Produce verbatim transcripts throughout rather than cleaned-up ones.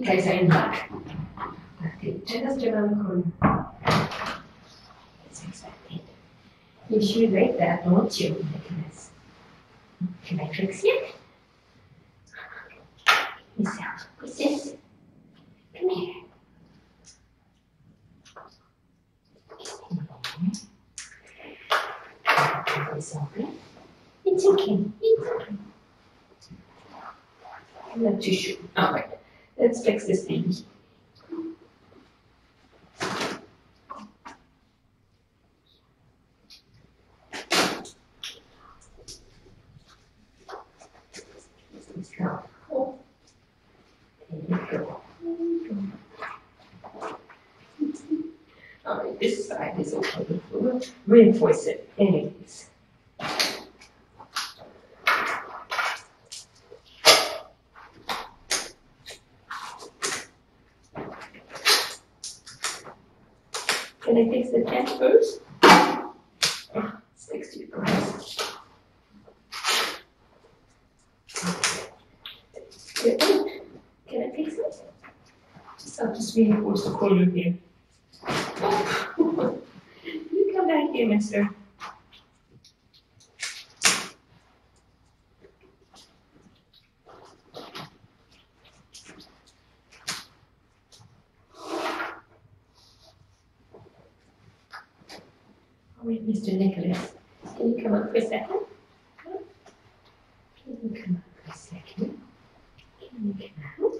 case I'm back. Just around the corner. That's expected. You should like that, don't you, Nicholas? Can I fix you? Miss out. What's this? Come here. It's okay. It's okay. It's okay. I'm not too sure. All right. Let's fix this baby. Oh. There you go. All right, this side is okay. We'll reinforce it anyways. Can I fix the tent first? Oh, it's next to your glass. Can I fix it? I'll just reinforce the corner here. Oh. You come back here, mister. All right, Mister Nicholas, can you come up for a second? Can you come up for a second? Can you come out?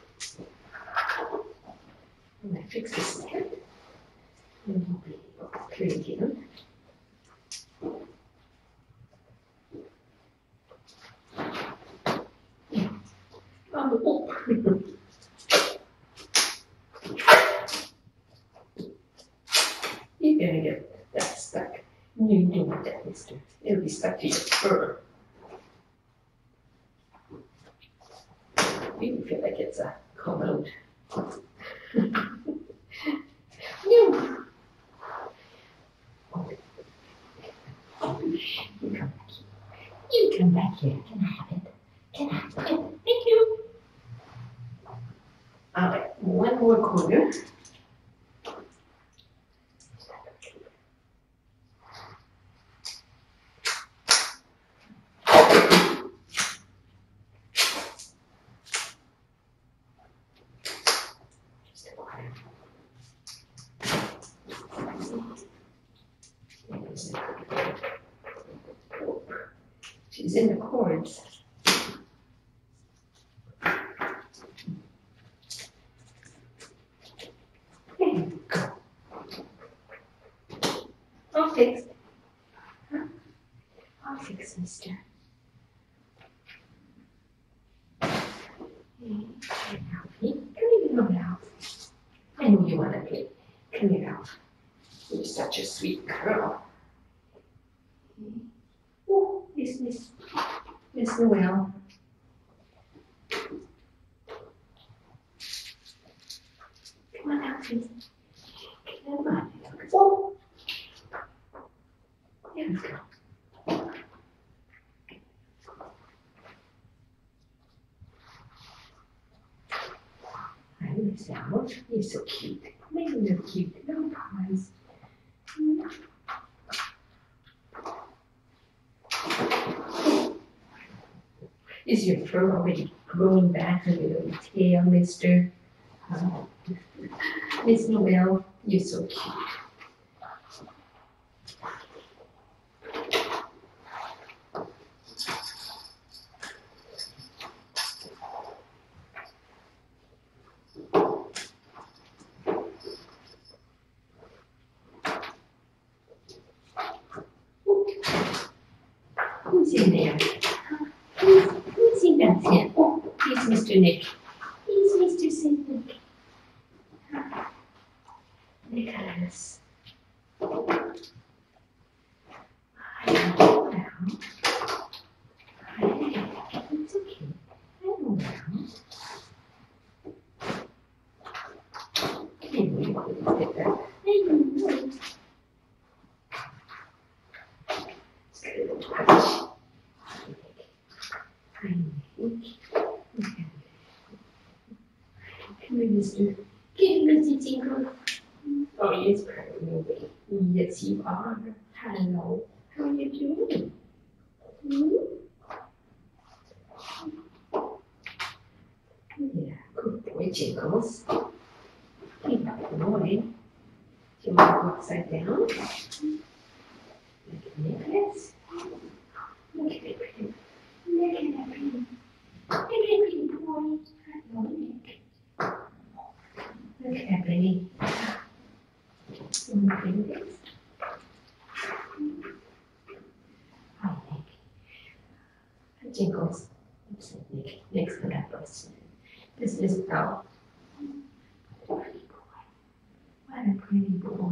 And I fix this stand. And we'll be able to clear again. Yeah. Um, oh. You're gonna get that stuck. You don't want that, mister. It'll be stuck to your fur. You feel like it's a commode. You. You come back here. You come back here. Can I have it? Can I have it? Thank you. All right, one more corner. She's in the cords. There you go. I'll fix it. Huh? I'll fix it, mister. Hey, Alfie. Come here, little Alf. I know you want to play. Come here, Alf. You're such a sweet girl. Oh, Miss Miss Miss Noel. Come on, Alfie. Come on. Oh. There we go. Hi, Miss Alf. You're so cute. Maybe you're cute. No paws. Is your fur already growing back on your little tail, mister? Oh. Miss Noel, you're so cute. Who's in there? Who's, who's in that tent? Oh, he's Mister Nick. He's Mister Saint Nick. Nicholas. Hi, well. Hi, it's okay. I'm well. Maybe we couldn't get that. Maybe we would. It's got a little touch. Hi, Nick. you, mister. Give Mister Tinkle. Oh, yes, probably. Yes, you are. Hello. How are you doing? Hmm? Yeah, good boy, Jiggles. Good boy. Do you want to go upside down? Look at Nicholas. Look at it, pretty. Look at that pretty. Look at that pretty boy. Hello, Nick. Look at that baby. Look at this. Hi, Nick. Jiggles. Oops, Nick. Nick's for that person. This is our pretty boy. What a pretty boy.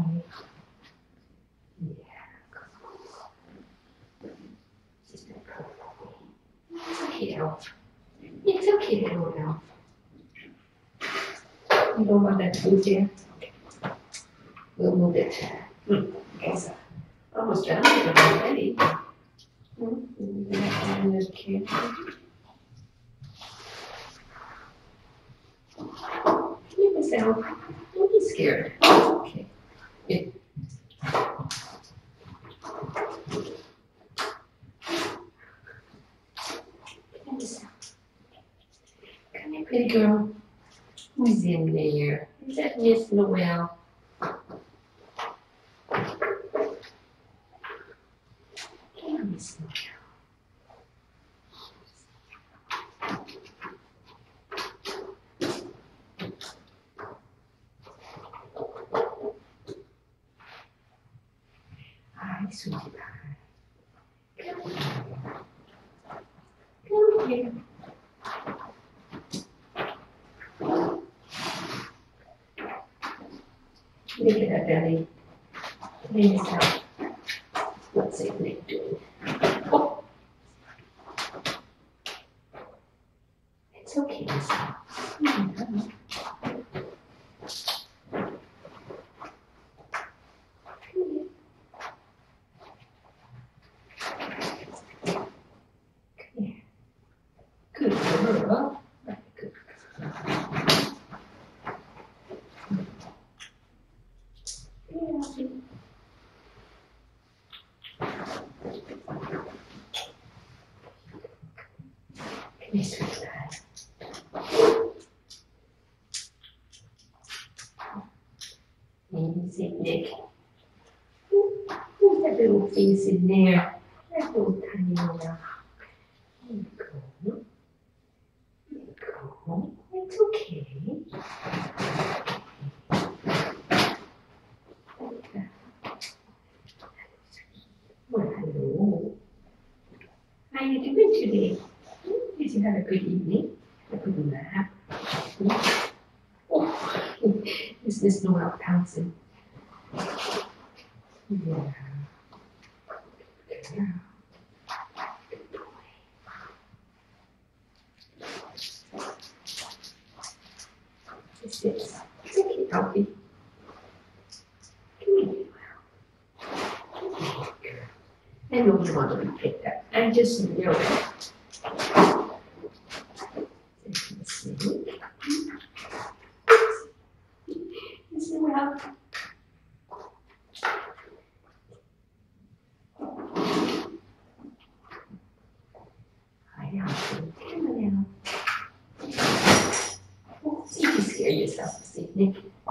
Just a purple. It's okay, Elf. It's okay, little Elf. You don't want that food here? Okay. We'll move it. Hmm. Okay, so almost done with it already. Hmm. Okay. You miss Elf. Don't be scared. Okay. Yeah. Come here, pretty girl. Who's in there? Is that Miss Noel? Hey, Miss Noel. Hi, sweetie pie. Come here. Come here. Look at that belly. Lay this out. What's it Nick doing? Oh! It's okay, Miss Elf. Yeah. Good girl. Very good. Yeah. Come here, sweetheart. Easy, Nick. Who's that little face in there? That little tiny little. There you go. There you go. It's okay. Well, hello. How are you doing today? Did you have a good evening? A good nap? Oh, is this Noel pouncing? Yeah. Yeah. Good boy. It's this. It's okay, Alfie. Come here. I know you want to be picked up. I just know it. Is it well? Hi, Alfie. Come on now. Oh, see if you scare yourself this evening.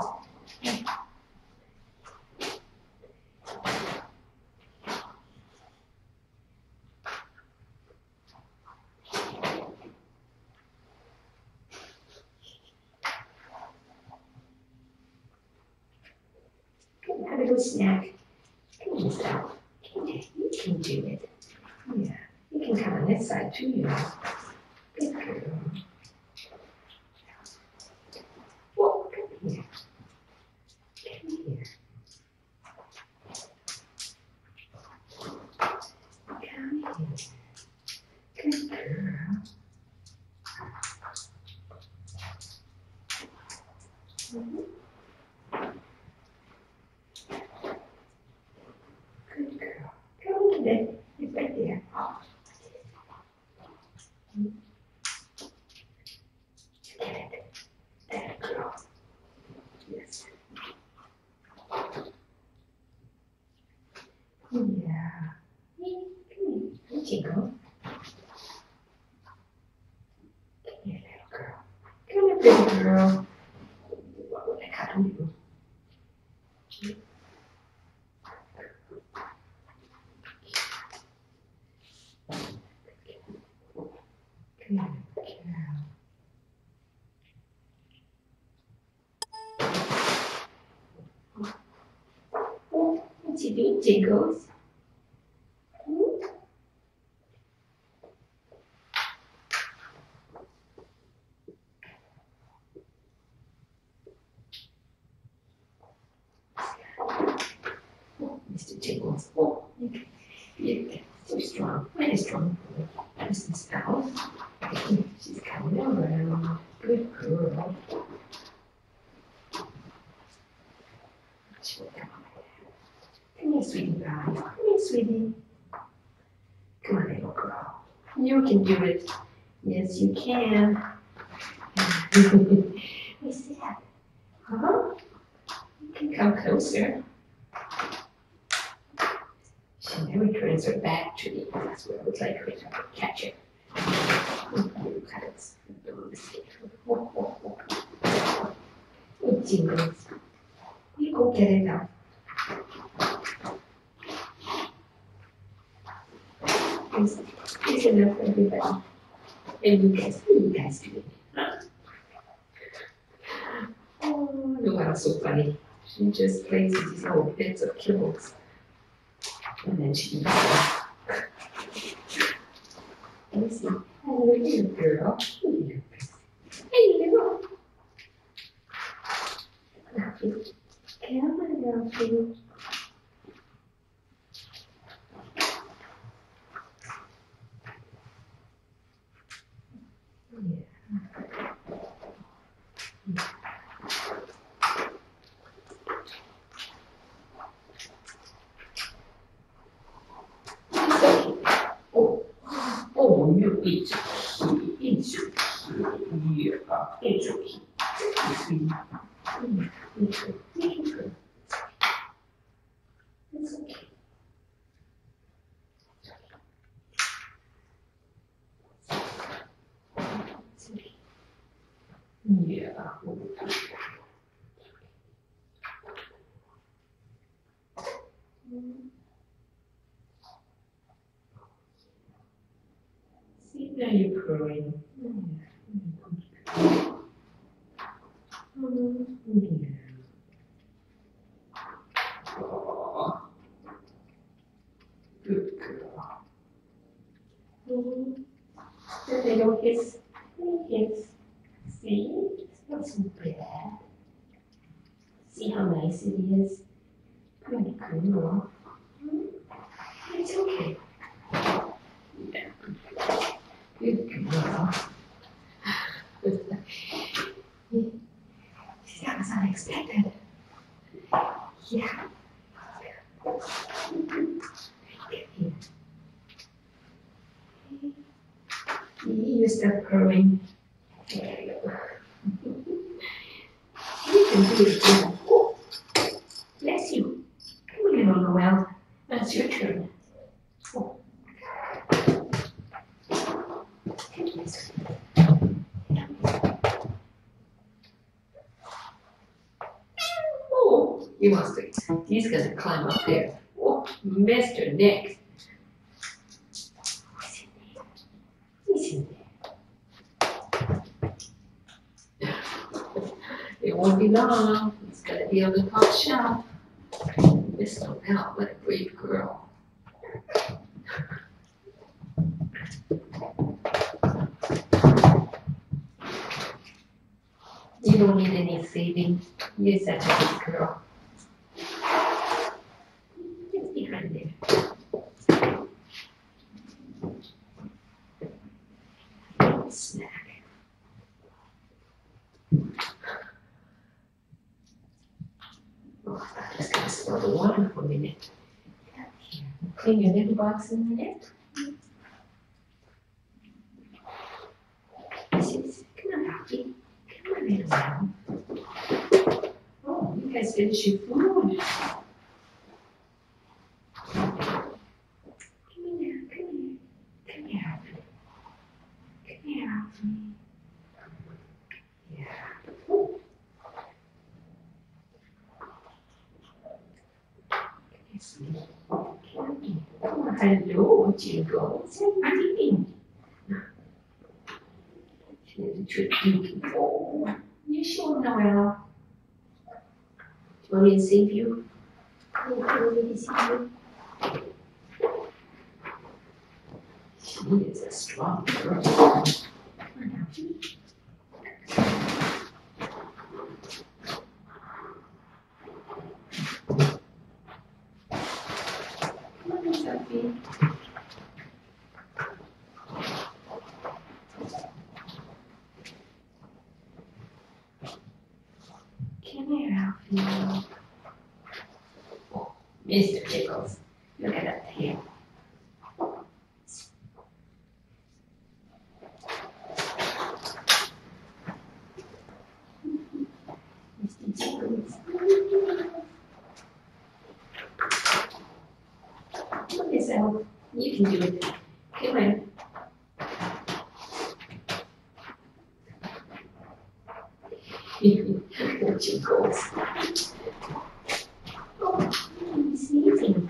Have a little snack. Come on, Sal. You can do it. Yeah. You can come on this side too, you know. Good girl. Whoa, come here. Come here. Come here. Good girl. Mm-hmm. Good girl. Come on, Nick. It's right there. Oh. You get it. That girl. Good girl. What would I cuddle you? Good girl. Oh, what's he doing, Jiggles? Hmm? Oh, Mister Jiggles. Oh, okay. Yeah, so strong. Very strong. There's this owl. She's coming around. Good girl. She will come on. Come here, sweetie pie. Come here, sweetie. Come on, little girl. You can do it. Yes, you can. What's that? Huh? You can come closer. She never turns her back to me. That's what I would like her to catch it. You cut it. Don't mistake her. Oh, oh, oh. Oh, Jiggles. You go get it now. It's, it's enough for everybody. And you guys, what are you guys doing? Huh? Oh, no, that's so funny. She just plays with these little bits of kibbles. And then she eats them. Let me see. Oh, little girl. Hey, little. Come on, Elfie. Oh, you eat it. Eat it. Yeah, it's okay. It's okay. It's okay. It's okay. It's okay. Yeah. See, now you're purring. Oh, yeah. Oh, good girl. Oh, the little hiss, hiss. See, it's not so bad. See how nice it is? Good girl. It's okay. Yeah. Good girl. That was unexpected. Yeah. Get here. You start purring. There you go. You can do it again. Oh, bless you. Come on, little Noel. That's your turn. Oh. Oh, he wants to. He's going to climb up there. Oh, Mister Nick. What's in there? What's in there? It won't be long. He's going to be on the top shelf. Miss Noel, what a brave girl. You don't need any saving. You're such a good girl. It's behind there. Snack. Oh, I'm just going to spill the water for a minute. Clean your little box in a minute. Come on, Rocky. Come on, little one. Oh, you guys finished your food. Come here, come here. Come here, Alfie. Come here, Alfie. Yeah. hello, Jiggles. How are you doing? She's a tricky oh, you sure, Noella? Do you want me to save you? Do you want me to save you? She is a strong girl. Come on now. Come on, Sophie. Come here, Alfie. Oh, Mister Jiggles, look at that tail. Mister Jiggles. Come on, Miss Elf. You can do it. Come on. Jiggles. Oh, he's sneezing.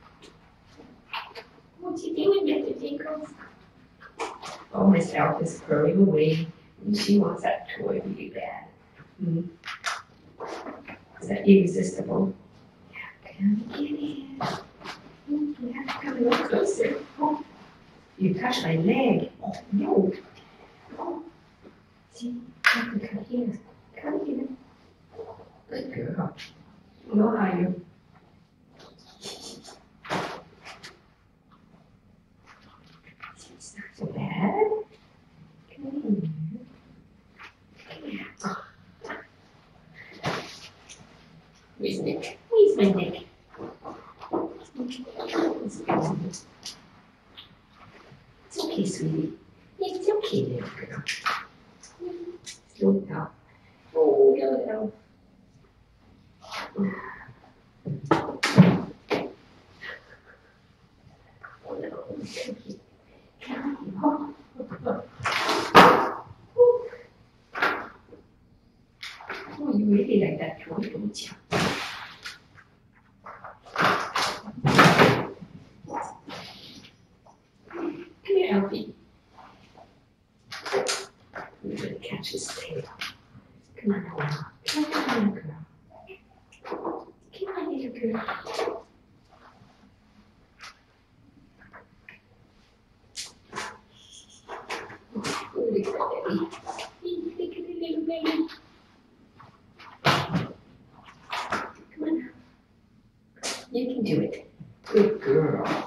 What you doing, Mister Jiggles? Oh, Miss Elf is purring away. And she wants that toy really bad. Hmm. Is that irresistible? Come get it. You have to come a little closer. Oh, you touched my leg. Oh, no. Oh, see, you have to come here. Come here. Good girl. No higher. It's not so bad. Come here. Come here. Oh. Where's Nick? Where's my Nick? It's okay, sweetie. It's okay, little girl. Slow down. Oh, hello. Oh, no. Oh, you really like that toy, don't you? Come here, Alfie. I'm going to catch his tail. Come on, now. Come on, little girl. Come on, little girl. Oh, look at that baby. Look at the little baby. Come on now. You can do it. Good girl.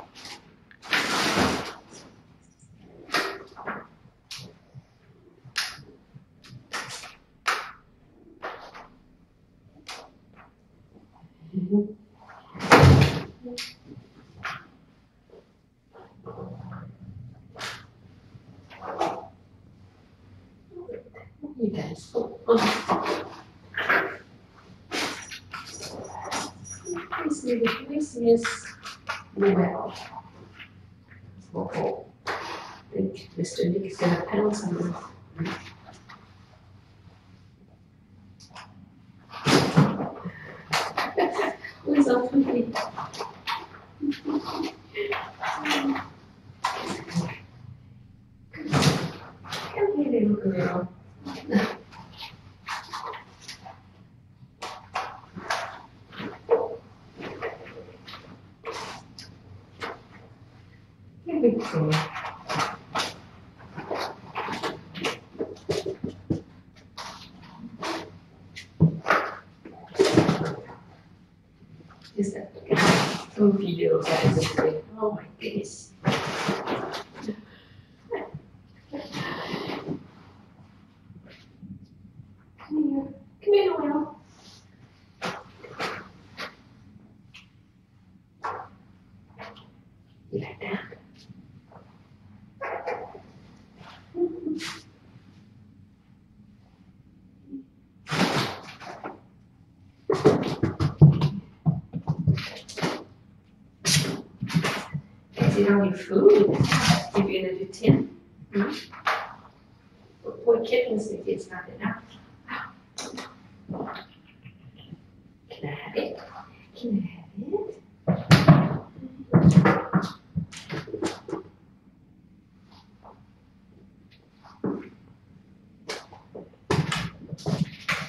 You guys. Oh, oh. Nice, nice, nice. Well. Oh, oh. I think Mister Nick is going to pounce on them. Where's our puppy? Come here, little girl. Here we go. Just that goofy little guys. Oh my goodness. Come here. Come here, Noel. You like that? Is it on your food? Give you another tin? Hmm? But poor kittens think it's not enough. Can I have it? Can I have it?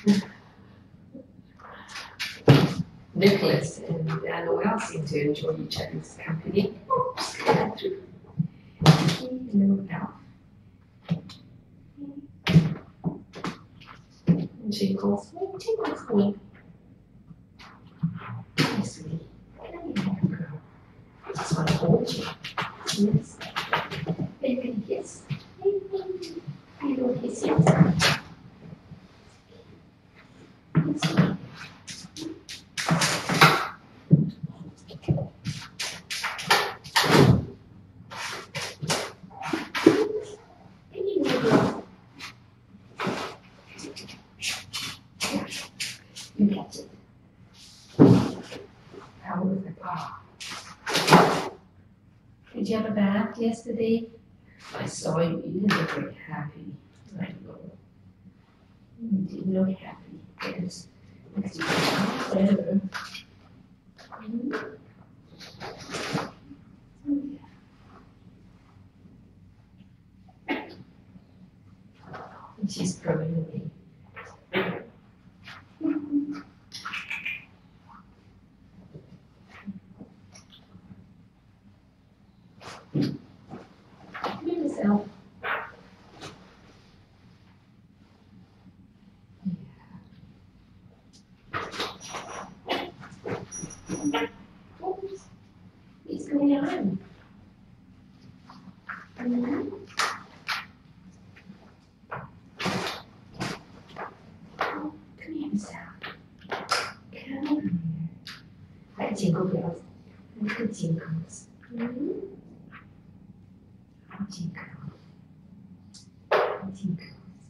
Nicholas and uh, Noel seem to enjoy each other's company. Oh, just come through. Little elf. And Jingles. Oh, Jingles, me. Hi, sweetie. Come here, girl. I just want to hold you. Yes. Baby, kiss. Baby, little kisses. You got it. How was the paw? Did you have a bath yesterday? I saw you. You didn't look very happy. I know. You didn't look happy. Yes. Because you got better. Mm-hmm. And she's growing away. Yourself. Oops. What's going on? Mm-hmm. Oh, come here, Miss Al. Come here. I jingle bells. I could jingles. Mm-hmm. Jingle. Jingle.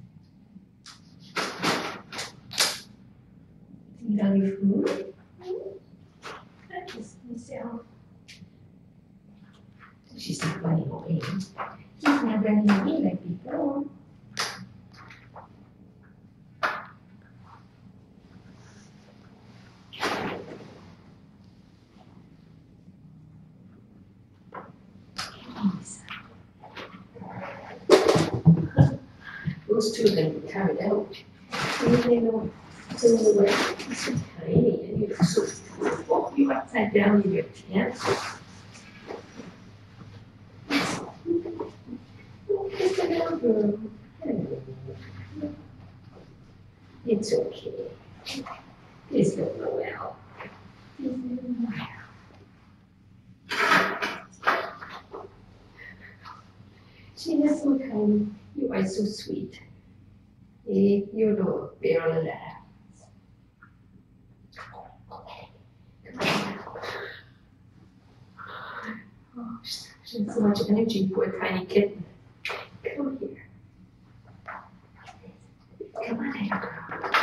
Eat all your food? I just myself. She's not running away. She's not running away like before. Those two are going to be carried out. And they know so well. You're so tiny and you're so beautiful. You're upside down in your tent. Kiss the little girl. Hello. It's okay. There's no Noel. There's no Noel. She is so tiny. You are so sweet. Eh, you're the barrel of that. Oh, she has so much energy for a tiny kitten. Come here. Come on, little girl.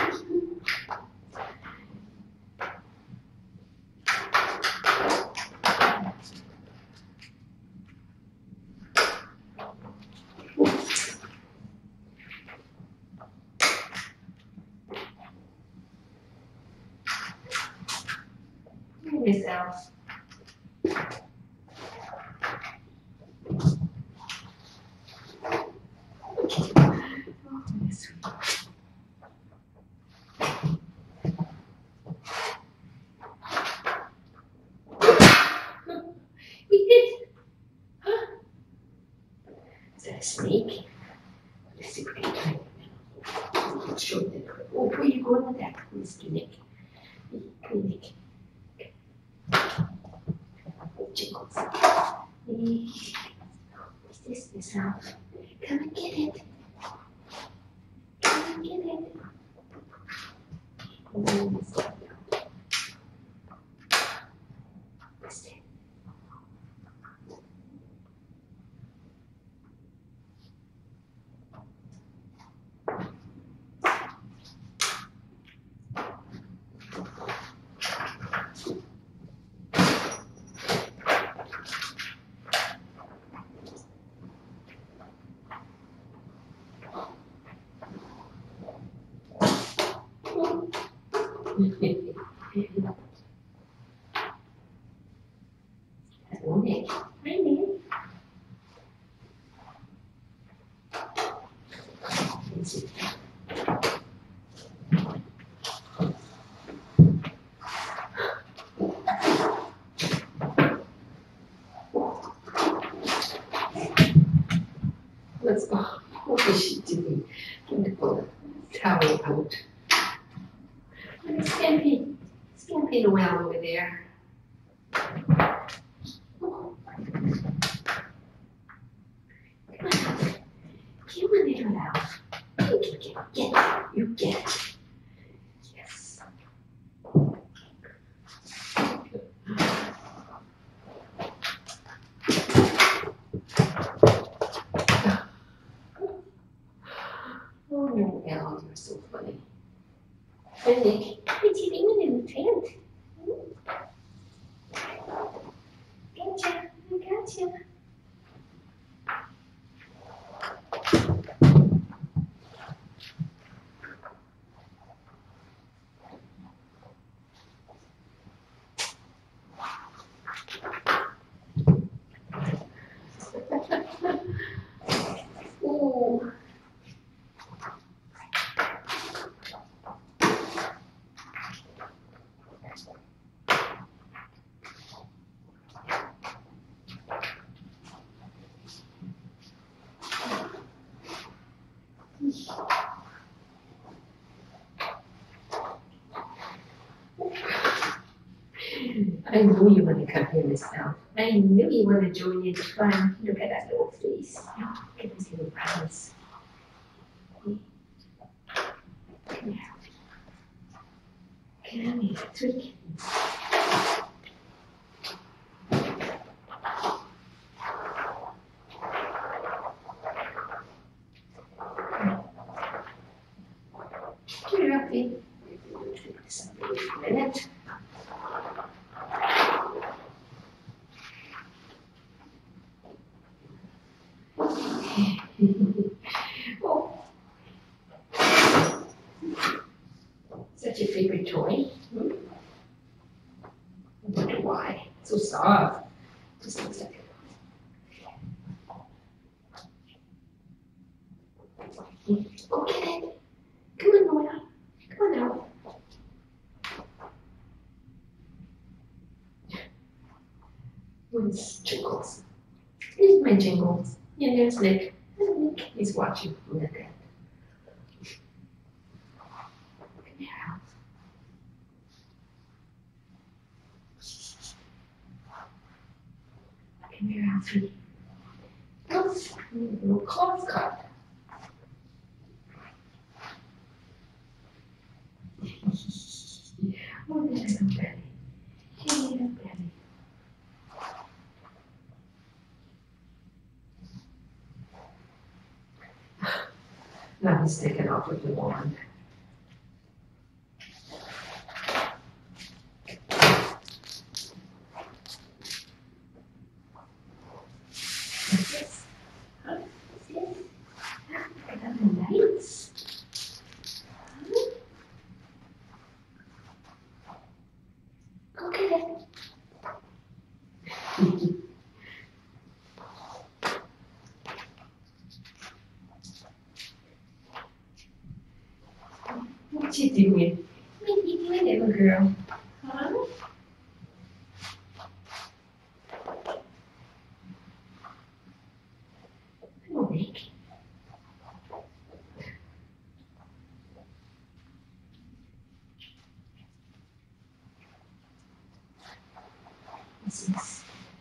Miss Al. Oh, Miss We did. Huh? Is that a snake? Let's see if we can find it. Let's show them. Oh, where are you going with that, Mister Nick? Nick. Jingles. What's this, Miss Al? Come and get it. Come and get it. Oh, Miss Al. What's it? Hello, Nick. Hi, Nick. Let's see. What is she doing? Trying to pull the towel out. Look at Scampy. Scampy Noel over there. Oh. Come on. Come on, little elf. You get, get, you get. Yes. Oh, no, Al, you're so funny. And Nick, what's he doing in the tent? Gotcha, I gotcha. Ooh. I knew you want to come here, Miss Bell. I knew you want to join in the fun. Look at that little face. Look at those little brows. Come here. Come here, three kittens. Come here, Alfie. Take this up for a minute. Oh. Is that your favorite toy? Hmm? I wonder why. It's so soft. Just looks like it. Go get it. Come on, Noel. Come on now. Where's Jingles? Here's my Jingles. And there's Nick. And Nick is watching from the bed. Come here, Alf. Come here, Alfie. Oops, a little cloth cut. Oh, there's a belly. Hey, little belly. Now he's taken off with the wand. What's this? Huh? What's this? Look at the lights. Huh? Go get it. What you doing? What you doing, little girl? Huh? Come on, Nick. What's this?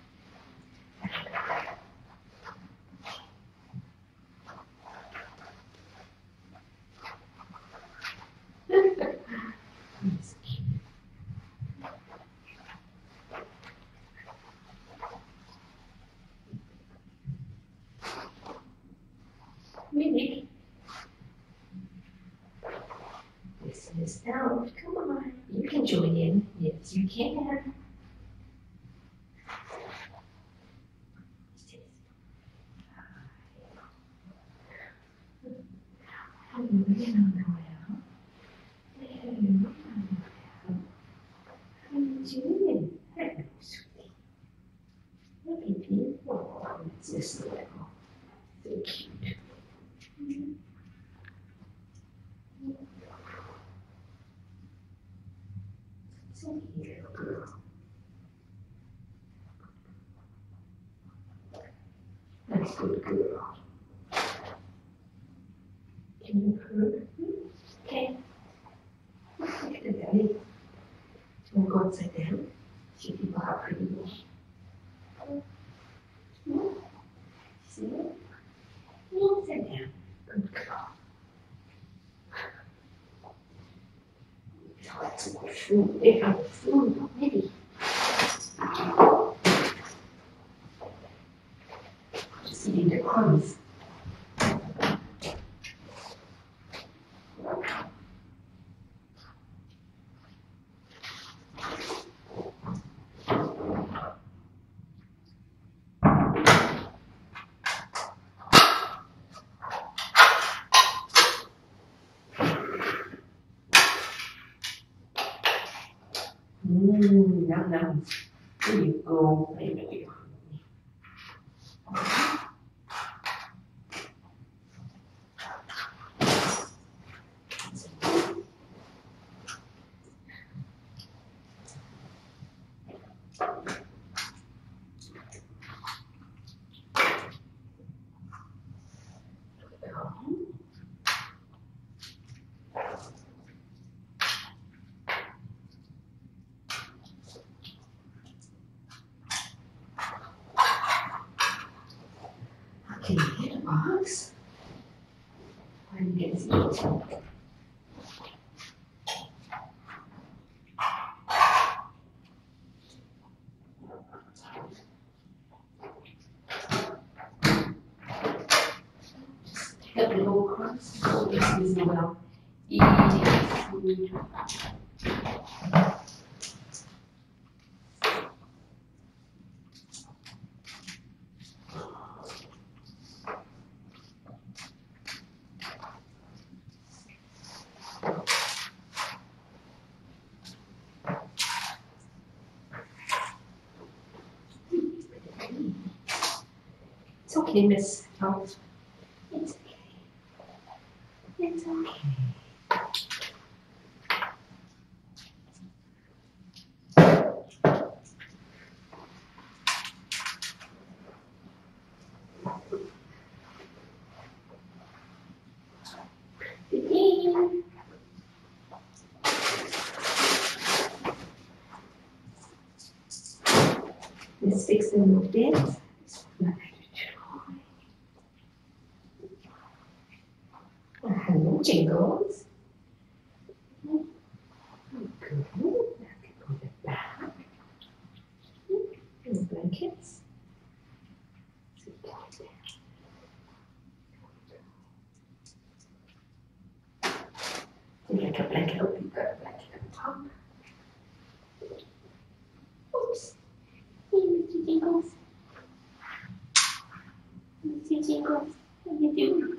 Nick. This is Elf. Come on. You can join in. Yes, you can. Hello, Noel. Hello, Noel. How are you doing? Hello, sweetie. Look at you. Oh, it's this little. So cute. So cute, little girl. Nice good girl. Can you improve? Okay. Look at the belly. We'll go upside down. See people how pretty you are. See it? Upside down. Good girl. Oh, that's some good food. They have food already. Just eating the crumbs. Mmm, yum, yum. There you go. I know you're hungry. Okay, get a box. Where do you guys eat? Pick up little crumbs. Oh, this is well eating food. It's okay, Miss. Oh, it's okay. It's okay. Begin. Let's fix them a bit. Hello, Jingles. Oh, good. Now we can put it back. And the blankets. Sit down there. You like a blanket? Oh, you've got a blanket on top. Oops. Hey, Mister Jingles. Mister Jingles, how you doing?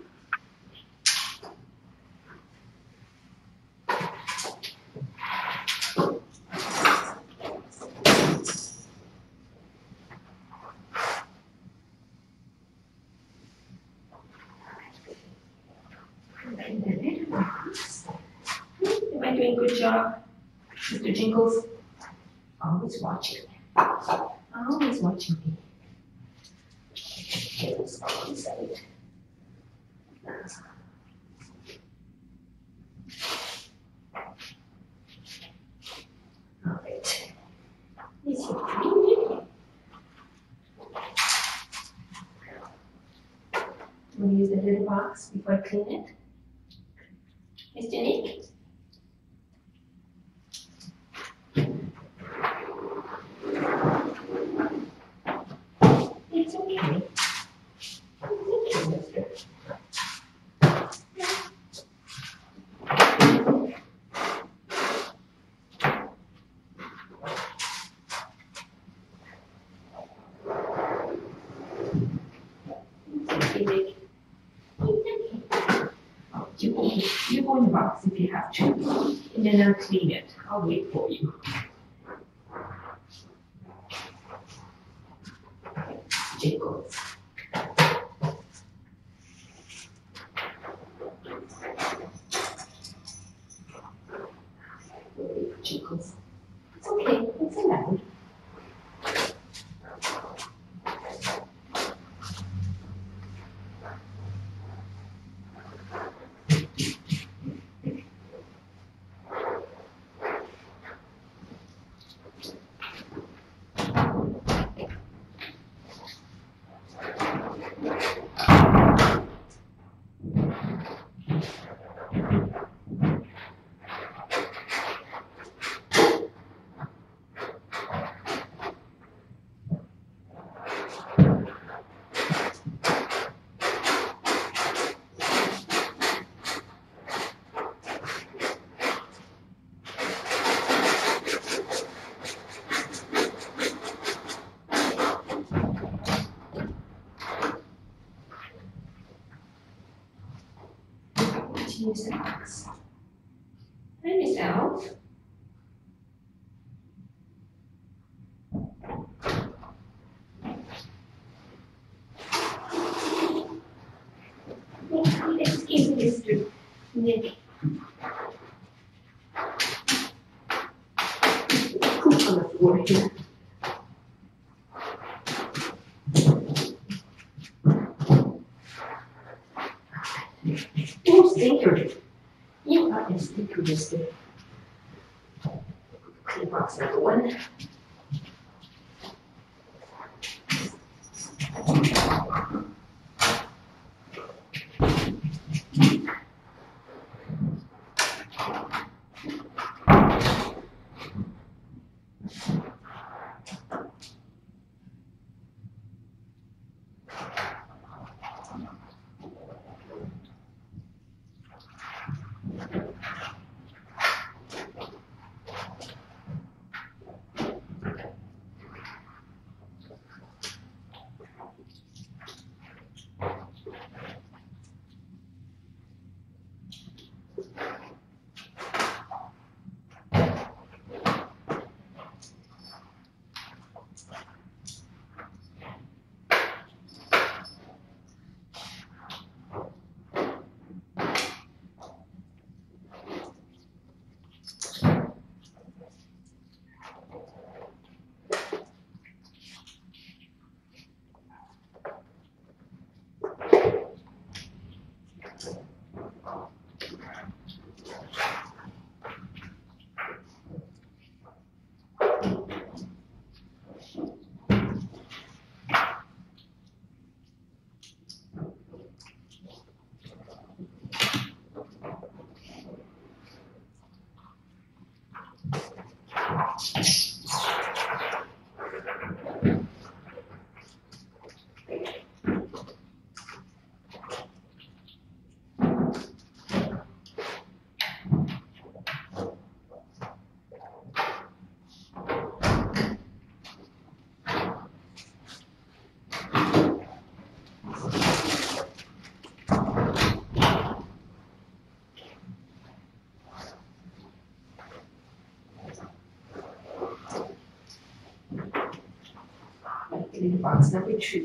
Am I doing a good job, Mister Jingles? Always watching. Always watching me. Get those clothes out. All right. Is your food? I'm going to use the little box before I clean it. Mister Nick? It's okay. It's okay, mister. It's okay, Nick. You go, you go in the box if you have to, and then I'll clean it. I'll wait for you. Jingles. Jingles. It's okay. It's allowed. to use the box. Hi, Miss Elf. Excuse me, Mister Nick. Poop on the floor here. Oh, stinker. You got a stinker, Mister. Clean box number one. Clean box number two.